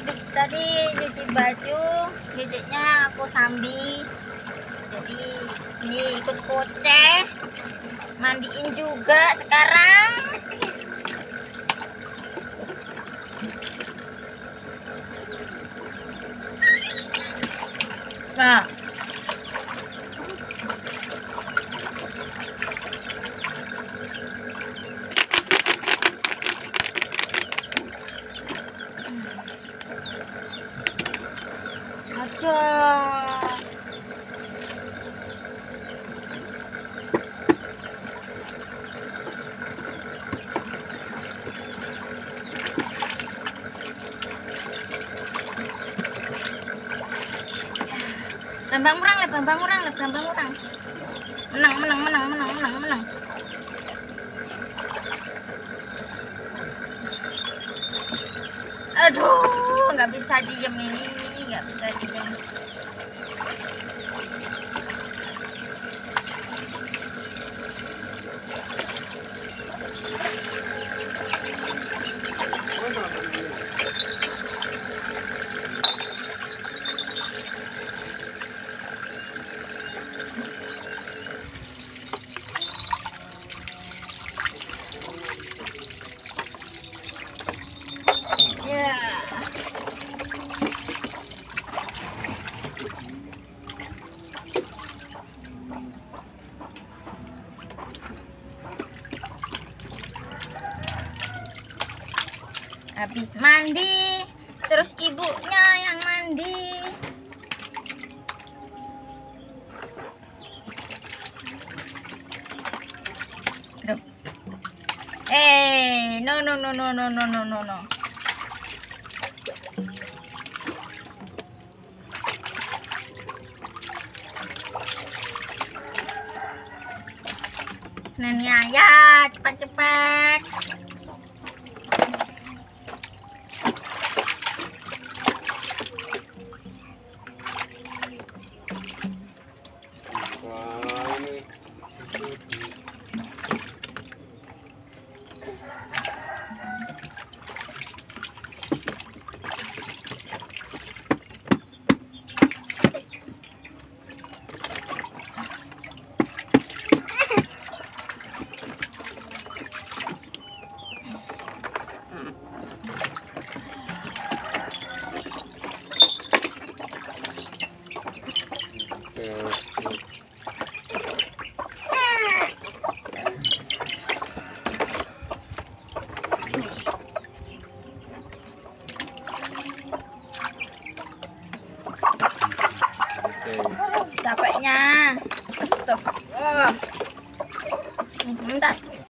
habis tadi cuci baju, dedeknya aku sambi. Jadi ini ikut koceh, mandiin juga sekarang. Nah, aja. Brambang urang le, brambang urang le, brambang urang. Menang. Aduh, nggak bisa diem ini, nggak bisa diem. Ya. Habis mandi, terus ibunya yang mandi. Duh. No. Nani ayah, cepat. Capeknya. Stop. Minta